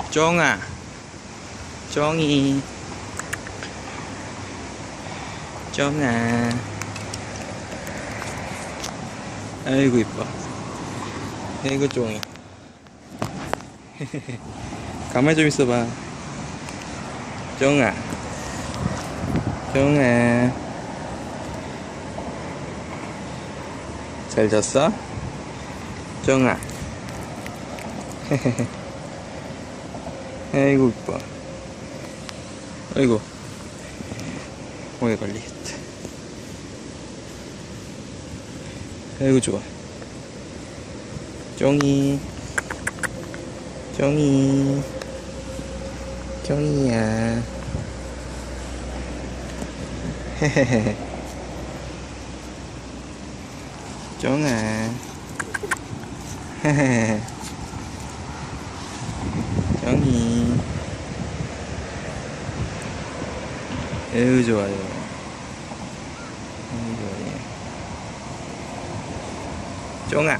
쫑아, 쫑이, 쫑아. 아이고 이뻐. 아이고 쫑이. 가만히 좀 있어봐. 쫑아, 쫑아. 잘 잤어? 쫑아. 아이고 이뻐. 아이고 오래 걸리겠다. 아이고 좋아. 쫑이, 쫑이, 쫑이야. 헤헤헤. 쫑아. 헤헤헤. 쫑이. 에휴 좋아요. 에휴 좋아요. 쫑아.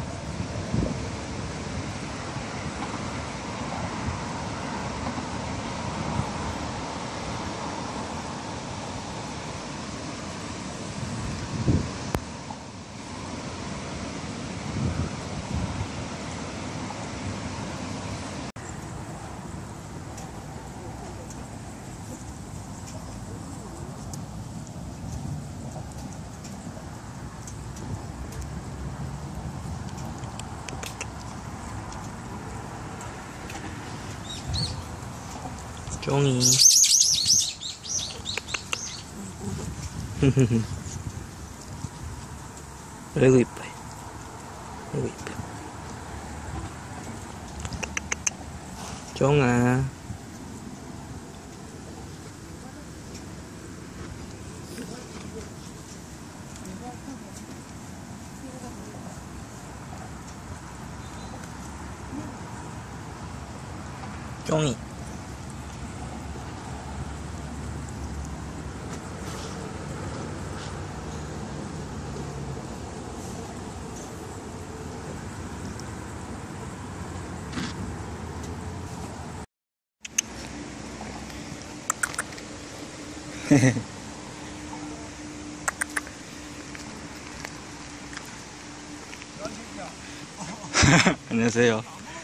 쫑이. 아이고 이뻐. 아이고 이뻐. 쫑아. 쫑이. 안녕하세요.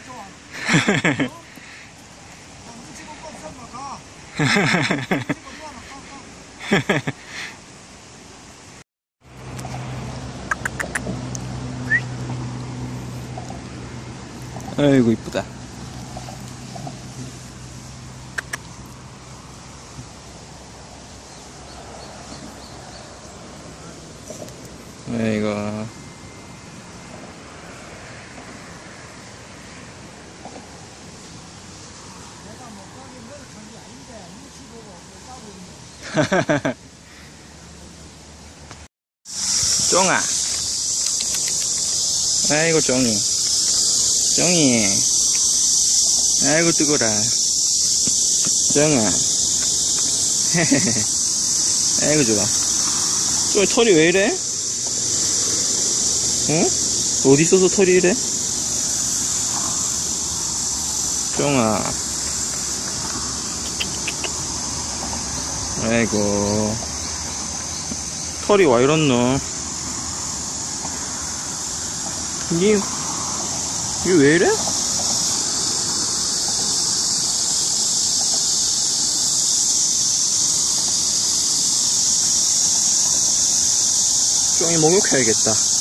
아이고 이쁘다. 아이고. 쫑아. 아이고 쫑이. 쫑이. 아이고 뜨거라. 쫑아. 아이고 좋아. 쫑이 털이 왜 이래? 응? 어디 있어서 털이 이래? 쫑아. 아이고 털이 와 이렇노? 이게 왜 이래? 쫑이 목욕해야겠다.